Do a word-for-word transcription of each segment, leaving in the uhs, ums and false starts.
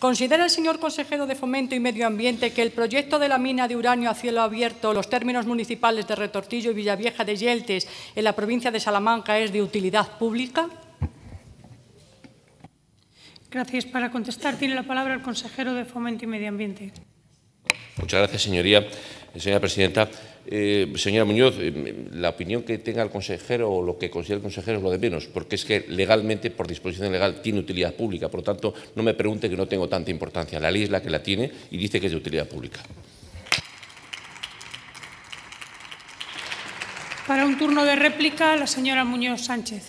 ¿Considera el señor consejero de Fomento y Medio Ambiente que el proyecto de la mina de uranio a cielo abierto, los términos municipales de Retortillo y Villavieja de Yeltes, en la provincia de Salamanca, es de utilidad pública? Gracias. Para contestar tiene la palabra el consejero de Fomento y Medio Ambiente. Muchas gracias, señoría. Señora presidenta, eh, señora Muñoz, eh, la opinión que tenga el consejero o lo que considere el consejero es lo de menos, porque es que legalmente, por disposición legal, tiene utilidad pública. Por lo tanto, no me pregunte que no tengo tanta importancia. La ley es la que la tiene y dice que es de utilidad pública. Para un turno de réplica, la señora Muñoz Sánchez.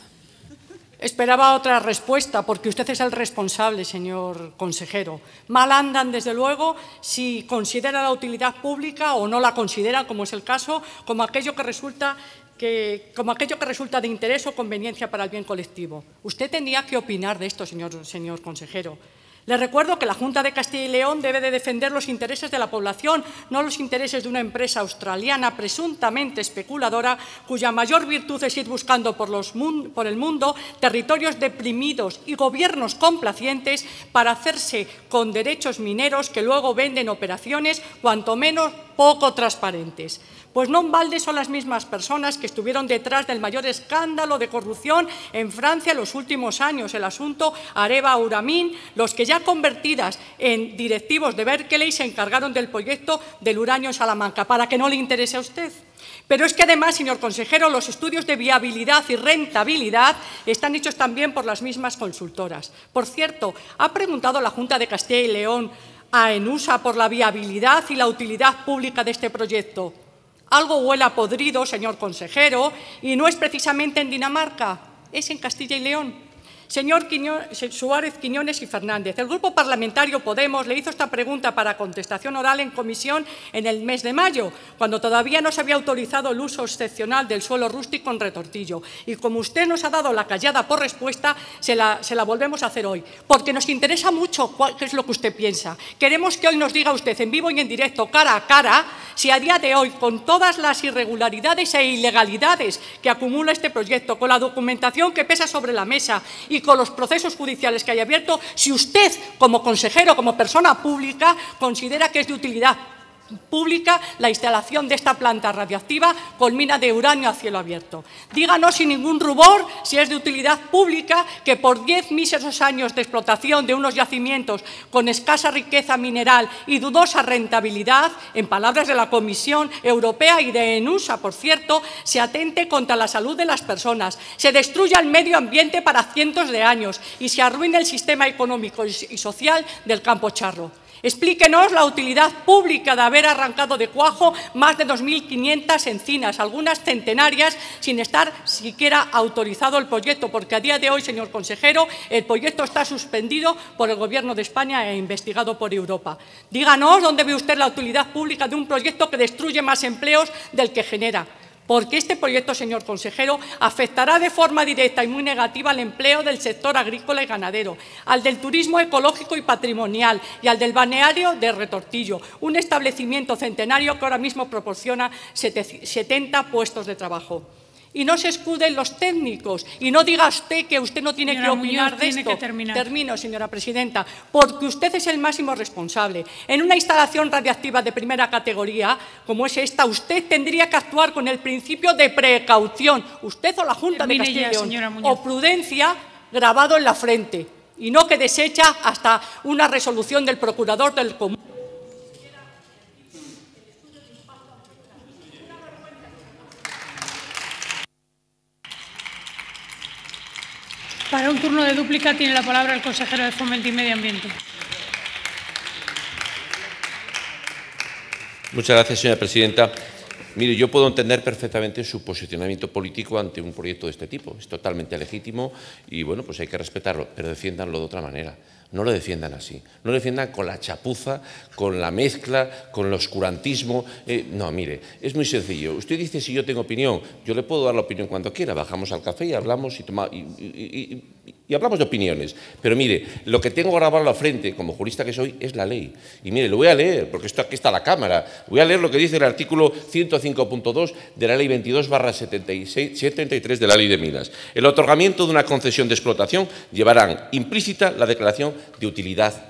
Esperaba otra respuesta, porque usted es el responsable, señor consejero. Mal andan, desde luego, si considera la utilidad pública o no la considera, como es el caso, como aquello que resulta, que, como aquello que resulta de interés o conveniencia para el bien colectivo. Usted tendría que opinar de esto, señor, señor consejero. Le recuerdo que la Junta de Castilla y León debe de defender los intereses de la población, no los intereses de una empresa australiana presuntamente especuladora, cuya mayor virtud es ir buscando por, los, por el mundo territorios deprimidos y gobiernos complacientes para hacerse con derechos mineros que luego venden operaciones cuanto menos poco transparentes. Pues no en balde son las mismas personas que estuvieron detrás del mayor escándalo de corrupción en Francia en los últimos años, el asunto Areva-Uramin, los que ya convertidas en directivos de Berkeley se encargaron del proyecto del uranio en Salamanca, para que no le interese a usted. Pero es que además, señor consejero, los estudios de viabilidad y rentabilidad están hechos también por las mismas consultoras. Por cierto, ¿ha preguntado la Junta de Castilla y León a ENUSA por la viabilidad y la utilidad pública de este proyecto? Algo huele a podrido, señor consejero, y no es precisamente en Dinamarca, es en Castilla y León. Señor Suárez, Quiñones y Fernández, el Grupo Parlamentario Podemos le hizo esta pregunta para contestación oral en comisión en el mes de mayo, cuando todavía no se había autorizado el uso excepcional del suelo rústico en Retortillo. Y como usted nos ha dado la callada por respuesta, se la, se la volvemos a hacer hoy, porque nos interesa mucho cuál, qué es lo que usted piensa. Queremos que hoy nos diga usted en vivo y en directo, cara a cara, si a día de hoy, con todas las irregularidades e ilegalidades que acumula este proyecto, con la documentación que pesa sobre la mesa y con los procesos judiciales que hay abiertos, si usted, como consejero, como persona pública, considera que es de utilidad pública la instalación de esta planta radiactiva con mina de uranio a cielo abierto. Díganos sin ningún rubor si es de utilidad pública que por diez míseros años de explotación de unos yacimientos con escasa riqueza mineral y dudosa rentabilidad, en palabras de la Comisión Europea y de ENUSA, por cierto, se atente contra la salud de las personas, se destruya el medio ambiente para cientos de años y se arruine el sistema económico y social del Campo Charro. Explíquenos la utilidad pública de haber arrancado de cuajo más de dos mil quinientas encinas, algunas centenarias, sin estar siquiera autorizado el proyecto, porque a día de hoy, señor consejero, el proyecto está suspendido por el Gobierno de España e investigado por Europa. Díganos dónde ve usted la utilidad pública de un proyecto que destruye más empleos del que genera. Porque este proyecto, señor consejero, afectará de forma directa y muy negativa al empleo del sector agrícola y ganadero, al del turismo ecológico y patrimonial y al del balneario de Retortillo, un establecimiento centenario que ahora mismo proporciona setenta puestos de trabajo. Y no se escuden los técnicos, y no diga usted que usted no tiene señora que opinar Muñoz, de tiene esto. Que terminar. Termino, señora presidenta, porque usted es el máximo responsable. En una instalación radiactiva de primera categoría, como es esta, usted tendría que actuar con el principio de precaución, usted o la Junta Termine de Castilla y ya, León, o prudencia grabado en la frente, y no que desecha hasta una resolución del procurador del Común. Para un turno de dúplica tiene la palabra el consejero de Fomento y Medio Ambiente. Muchas gracias, señora presidenta. Mire, yo puedo entender perfectamente su posicionamiento político ante un proyecto de este tipo. Es totalmente legítimo y, bueno, pues hay que respetarlo, pero defiéndanlo de otra manera. No lo defiendan así. No lo defiendan con la chapuza, con la mezcla, con el oscurantismo. Eh, no, mire, es muy sencillo. Usted dice si yo tengo opinión. Yo le puedo dar la opinión cuando quiera. Bajamos al café y hablamos y, toma, y, y, y, y hablamos de opiniones. Pero mire, lo que tengo grabado a la frente, como jurista que soy, es la ley. Y mire, lo voy a leer, porque esto aquí está la cámara. Voy a leer lo que dice el artículo ciento cinco punto dos de la Ley veintidós barra setenta y tres de la Ley de Minas. El otorgamiento de una concesión de explotación llevarán implícita la declaración de utilidad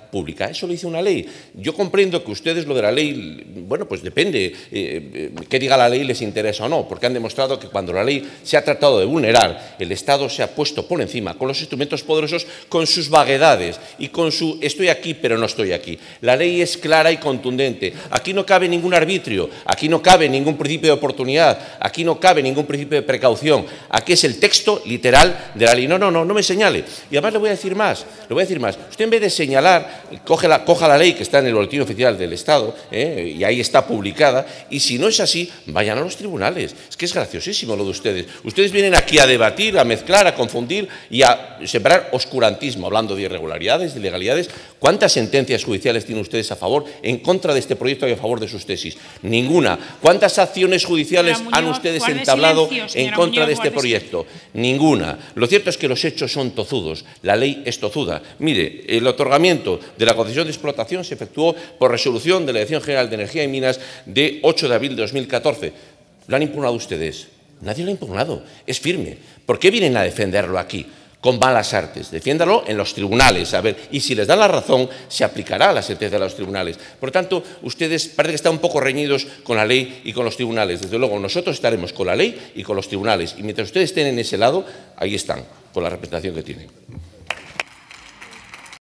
pública. Eso lo dice una ley. Yo comprendo que ustedes lo de la ley, bueno, pues depende eh, qué diga la ley les interesa o no, porque han demostrado que cuando la ley se ha tratado de vulnerar, el Estado se ha puesto por encima con los instrumentos poderosos, con sus vaguedades y con su estoy aquí pero no estoy aquí. La ley es clara y contundente. Aquí no cabe ningún arbitrio, aquí no cabe ningún principio de oportunidad, aquí no cabe ningún principio de precaución. Aquí es el texto literal de la ley. No, no, no, no me señale. Y además le voy a decir más, le voy a decir más. Usted en vez de señalar, coge la, coja la ley que está en el boletín oficial del Estado, ¿eh? y ahí está publicada, y si no es así, vayan a los tribunales. Es que es graciosísimo lo de ustedes. Ustedes vienen aquí a debatir, a mezclar, a confundir y a sembrar oscurantismo, hablando de irregularidades, de ilegalidades. ¿Cuántas sentencias judiciales tienen ustedes a favor, en contra de este proyecto y a favor de sus tesis? Ninguna. ¿Cuántas acciones judiciales Muñoz, han ustedes guarde entablado silencio, en contra Muñoz, de este guarde proyecto? Ninguna. Lo cierto es que los hechos son tozudos. La ley es tozuda. Mire, el otorgamiento de la concesión de explotación se efectuó por resolución de la Dirección General de Energía y Minas de ocho de abril de dos mil catorce. ¿Lo han impugnado ustedes? Nadie lo ha impugnado. Es firme. ¿Por qué vienen a defenderlo aquí? Con malas artes. Defiéndalo en los tribunales. A ver, y si les dan la razón, se aplicará la sentencia de los tribunales. Por lo tanto, ustedes parece que están un poco reñidos con la ley y con los tribunales. Desde luego, nosotros estaremos con la ley y con los tribunales. Y mientras ustedes estén en ese lado, ahí están, con la representación que tienen.